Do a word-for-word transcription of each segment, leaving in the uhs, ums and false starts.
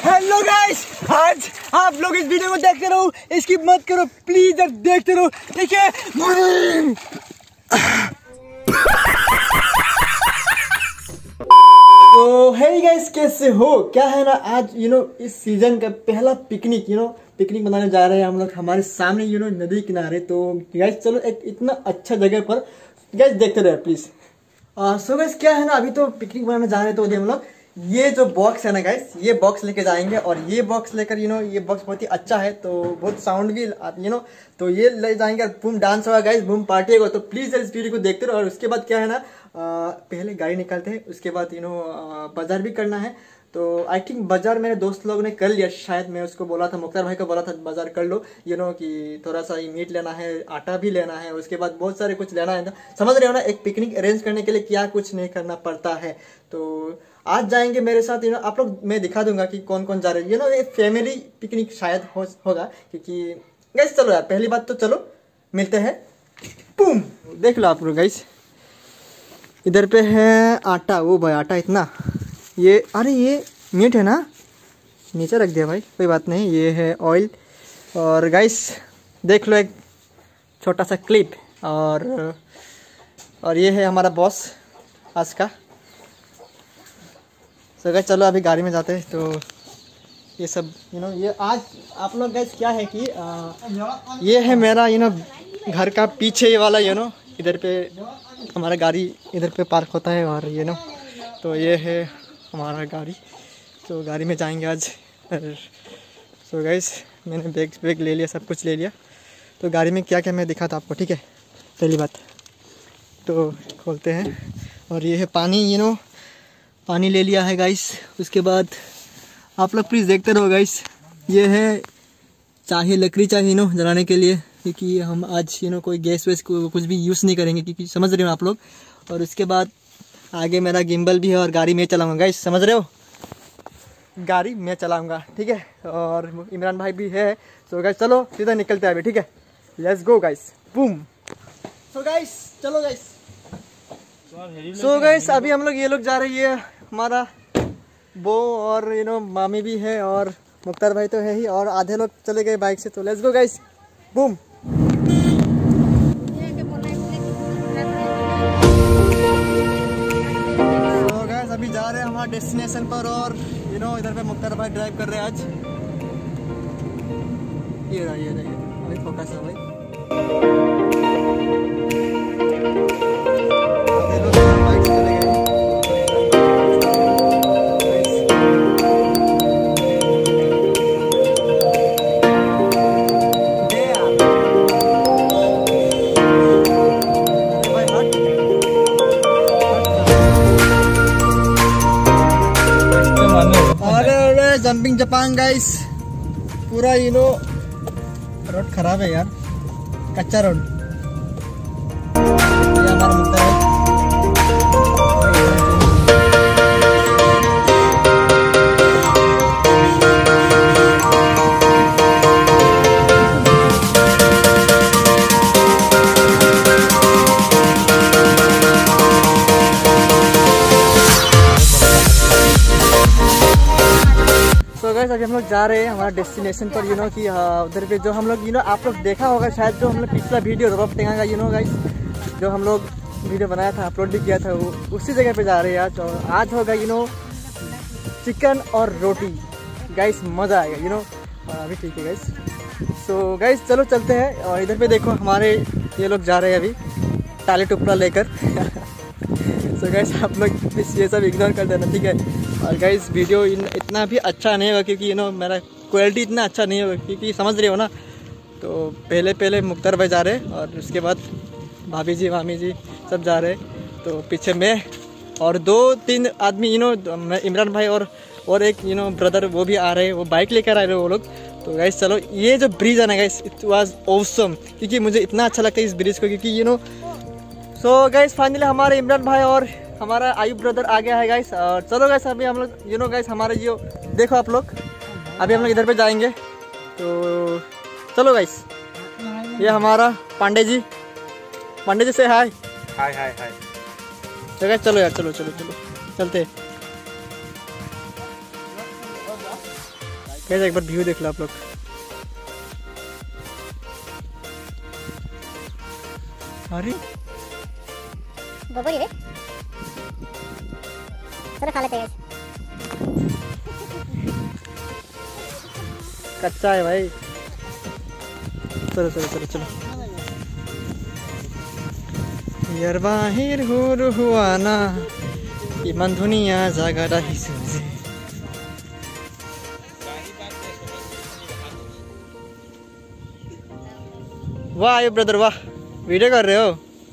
Hello guys, आज आप लोग इस वीडियो को देखते रहो, स्किप मत करो प्लीज, अब देखते रहो, ठीक है। तो हे गाइस, कैसे हो? क्या है ना, आज यू नो इस सीजन का पहला पिकनिक यू नो पिकनिक मनाने जा रहे हैं हम लोग हमारे सामने यू नो नदी किनारे। तो गाइस चलो एक इतना अच्छा जगह पर गाइस देखते रहे प्लीज। सो गाइस क्या है ना, अभी तो पिकनिक मनाने जा रहे हैं तो हम लोग ये जो बॉक्स है ना गाइस, ये बॉक्स लेके जाएंगे और ये बॉक्स लेकर यू नो ये बॉक्स बहुत ही अच्छा है, तो बहुत साउंड भी यू नो तो ये ले जाएंगे और बूम डांस होगा गाइस, बूम पार्टी होगा। तो प्लीज इस वीडियो को देखते रहो। और उसके बाद क्या है ना, आ, पहले गाड़ी निकालते हैं, उसके बाद यू नो बाजार भी करना है। तो आई थिंक बाजार मेरे दोस्त लोगों ने कर लिया शायद, मैं उसको बोला था, मुख्तार भाई को बोला था बाजार कर लो यू नो कि थोड़ा सा मीट लेना है, आटा भी लेना है, उसके बाद बहुत सारे कुछ लेना है। समझ रहे हो ना, एक पिकनिक अरेंज करने के लिए क्या कुछ नहीं करना पड़ता है। तो आज जाएंगे मेरे साथ यू नो आप लोग, मैं दिखा दूंगा कि कौन कौन जा रहे हैं। यू नो ये फैमिली पिकनिक शायद हो, होगा क्योंकि गाइस चलो यार, पहली बात तो चलो मिलते हैं। बूम, देख लो आप लोग गाइस, इधर पे है आटा। वो भाई आटा इतना, ये अरे ये मीट है ना, नीचे रख दिया भाई, कोई बात नहीं। ये है ऑयल और गाइस देख लो एक छोटा सा क्लिप, और और ये है हमारा बॉस आज का। तो गाइस चलो अभी गाड़ी में जाते हैं। तो ये सब यू नो ये आज आप लोग गाइस क्या है कि आ, ये है मेरा यू नो घर का पीछे ये वाला यू नो इधर पे हमारा गाड़ी इधर पे पार्क होता है, और यू नो तो ये है हमारा गाड़ी। तो गाड़ी में जाएंगे आज। सो गाइस मैंने बैग बैग ले लिया, सब कुछ ले लिया। तो गाड़ी में क्या क्या मैं दिखाता आपको, ठीक है। पहली बात तो खोलते हैं, और ये है पानी यू नो पानी ले लिया है गाइस। उसके बाद आप लोग प्लीज़ देखते रहो गाइस, ये है चाहिए लकड़ी चाहिए नो जलाने के लिए, क्योंकि हम आज यू नो कोई गैस वैस को कुछ भी यूज़ नहीं करेंगे, क्योंकि समझ रहे हो आप लोग। और उसके बाद आगे मेरा गिम्बल भी है और गाड़ी में चलाऊंगा गाइस, समझ रहे हो, गाड़ी मैं चलाऊंगा, ठीक है। और इमरान भाई भी है। सो गाइस चलो सीधा निकलते हैं अभी, ठीक है। Let's go guys, boom. So guys चलो गाइस, सो गाइस अभी हम लोग ये लोग जा रही है, हमारा वो और यू नो मामी भी है और मुख्तार भाई तो है ही, और आधे लोग चले गए बाइक से। तो लेट्स गो गाइस, बूम। तो गाइस अभी जा रहे हैं हमारे डेस्टिनेशन पर, और यू नो इधर पे मुख्तार भाई ड्राइव कर रहे हैं आज। ये रहा ये रहा अभी फोकस है भाई। जंपिंग जापान गाइस, पूरा यू नो रोड खराब है यार, कच्चा रोड। ये हमारा मुद्दा है। तो गाइस अभी हम लोग जा रहे हैं हमारा डेस्टिनेशन पर, यू नो कि उधर पे जो हम लोग यू नो आप लोग देखा होगा शायद, जो हम लोग पिछला वीडियो रफ टेंगा यू नो गाइस, जो हम लोग वीडियो बनाया था, अपलोड भी किया था, वो उसी जगह पे जा रहे हैं आज। और आज होगा यू नो चिकन और रोटी गाइस, मज़ा आएगा यू नो। अभी ठीक है गाइस। सो गाइस चलो चलते हैं। और इधर पे देखो हमारे ये लोग जा रहे हैं अभी टाली टुपड़ा लेकर। सो गाइस आप लोग ये सब इग्नोर कर देना, ठीक है। और गाइस वीडियो इतना भी अच्छा नहीं होगा, क्योंकि यू नो मेरा क्वालिटी इतना अच्छा नहीं होगा, क्योंकि समझ रहे हो ना। तो पहले पहले मुख्तार भाई जा रहे हैं, और उसके बाद भाभी जी मामी जी सब जा रहे हैं। तो पीछे मैं और दो तीन आदमी यू नो इमरान भाई और और एक यू नो ब्रदर वो भी आ रहे हैं, वो बाइक लेकर आ रहे हैं वो लोग। तो गाइस चलो, ये जो ब्रिज है ना गाइस, इट वाज ऑसम, क्योंकि मुझे इतना अच्छा लगता है इस ब्रिज को, क्योंकि you know. So guys finally हमारे इमरान भाई और हमारा आयुब ब्रदर आ गया है गाइस। और चलो गाइस अभी हम लोग यू नो गाइस हमारे जो देखो आप लोग, अभी हम लोग इधर पे जाएंगे। तो चलो गाइस, ये हमारा पांडे जी, पांडे जी से हाय हाय हाय हाय। तो गाइस चलो यार, चलो चलो चलो चलते। कैसे एक बार व्यू देख लो आप लोग। अरे बबोरी रे चलो खा लेते हैं। कच्चा है भाई। चलो चलो चलो चलो यार बाहिर हो रुहुआना इमान धुनिया जागा रही सुनजे। वाह आयो ब्रदर वाह, वीडियो कर रहे हो?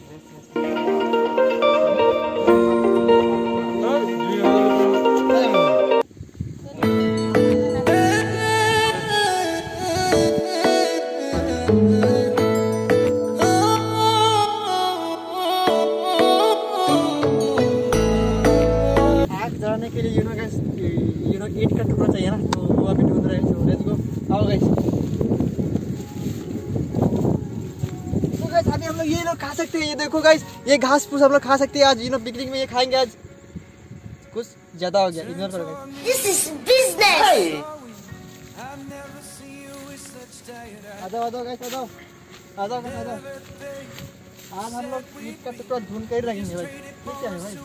जलाने के लिए you know guys you know ईंट का टुकड़ा चाहिए ना, तो वो अभी ढूंढ रहे हैं। सो लेट्स गो, आओ गाइस। तो गाइस अभी हम लोग ये लोग खा सकते हैं, ये देखो गाइस ये घास फूस हम लोग खा सकते हैं आज, यू नो पिकनिक में ये खाएंगे आज। कुछ ज्यादा हो गया, इग्नोर करो गाइस। This is business. आ जाओ आ जाओ गाइस, आ जाओ आ जाओ गाइस, आ जाओ। आज हम लोग ईंट का टुकड़ा ढूंढ कर रखेंगे भाई। ठीक है भाई।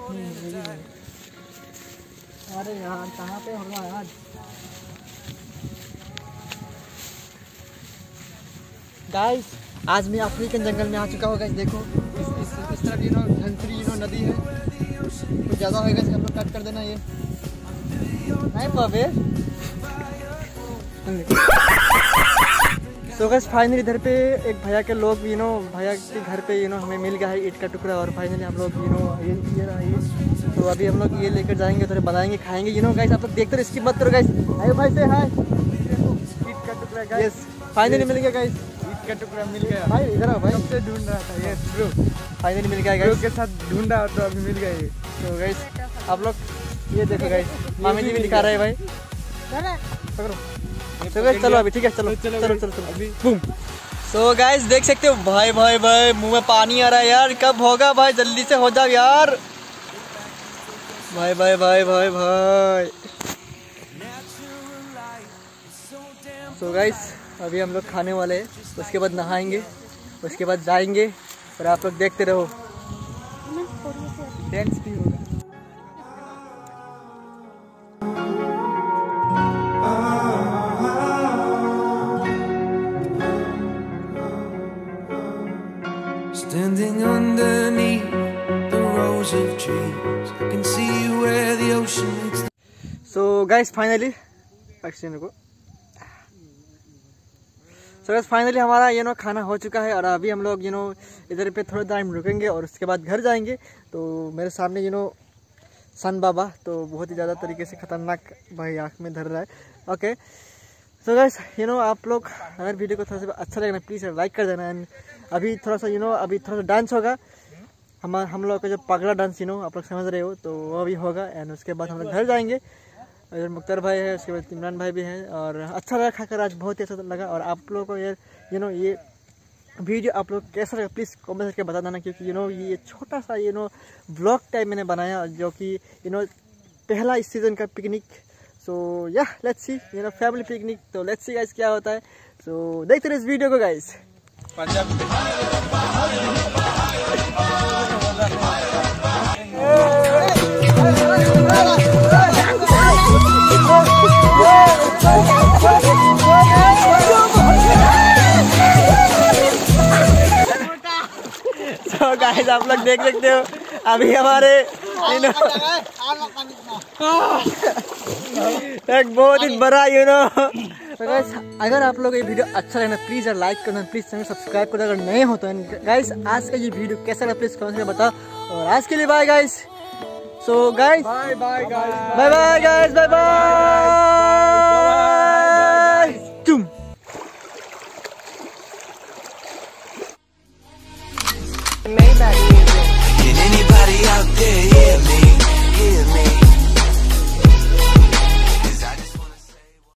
अरे यार कहाँ पे होगा यार। गाइस आज मैं अफ्रीकन जंगल में आ चुका हूँ गाइस। देखो इस इस इस तरफ you know Dhansiri you know नदी है, कुछ ज़्यादा होगा हम लोग कट कर देना ये नहीं पावे। सो गाइस फाइनली इधर पे एक भैया के लोग यू नो भैया के घर पे यू नो हमें मिल गया है ईंट का टुकड़ा, और फाइनली हम लोग यू नो ये ये रहा ये। तो अभी हम लोग ये लेकर जाएंगे, थोड़े बनाएंगे खाएंगे यू नो गाइस। आप लोग देखते रहो, इसकी मत करो गाइस। आयो भाई से हाय। ईंट का टुकड़ा गाइस फाइनली मिल गया गाइस। ईंट का टुकड़ा मिल गया भाई, इधर आओ भाई। कब से ढूंढ रहा था ये ब्रो, फाइनली मिल गया गाइस। के साथ ढूंढा तो अभी मिल गया ये। तो गाइस आप लोग ये देखो गाइस, मामी जी भी दिखा रहे हैं भाई। पकड़ो तो गाइस, चलो अभी ठीक है, चलो चलो चलो चलो अभी बूम। सो गाइस देख सकते हो भाई भाई भाई मुंह में पानी आ रहा है यार, कब होगा भाई, जल्दी से हो जाओ यार। भाई भाई भाई भाई भाई। सो गाइस अभी हम लोग खाने वाले हैं, उसके बाद नहाएंगे, उसके बाद जाएंगे, और आप लोग देखते रहो, डांस भी होगा। Standing underneath the rows of trees, I can see where the ocean meets the... So guys finally action को सो गाइस फाइनली हमारा यू नो खाना हो चुका है, और अभी हम लोग यू नो इधर पे थोड़ा टाइम रुकेंगे और उसके बाद घर जाएंगे। तो मेरे सामने यू नो सन बाबा तो बहुत ही ज़्यादा तरीके से खतरनाक भाई आँख में धर रहा है। Okay so guys you know आप लोग अगर वीडियो को थोड़ा सा अच्छा लगे ना प्लीज़ लाइक कर देना। एंड अभी थोड़ा सा यू नो अभी थोड़ा सा डांस होगा, हम हम लोग का जो पगला डांस यू नो आप लोग समझ रहे हो, तो वो अभी होगा। एंड उसके बाद हम लोग घर जाएंगे। इधर मुख्तार भाई है, उसके बाद इमरान भाई भी हैं, और अच्छा लगा खाकर आज, बहुत ही अच्छा लगा। और आप लोगों को ये यू नो ये वीडियो आप लोग कैसा लगा प्लीज़ कमेंट करके बता देना, क्योंकि यू नो ये छोटा सा यू नो व्लॉग टाइप मैंने बनाया, जो कि यू नो पहला इस सीज़न का पिकनिक। सो या let's see you know family picnic, तो लेट्स सी गाइस क्या होता है। सो देखते रहे इस वीडियो को गाइस। तो गाइस आप लोग देख सकते हो अभी हमारे एक बहुत ही बड़ा यू नो। तो गाइस अगर आप लोग ये वीडियो अच्छा लगे ना प्लीज़ लाइक करना, प्लीज़ चैनल सब्सक्राइब करना अगर नए हो तो। गाइस आज का ये वीडियो कैसा लगा प्लीज़ कमेंट करके बताओ, और आज के लिए bye guys. So guys bye bye guys, bye bye guys, bye bye. तुम Can anybody out there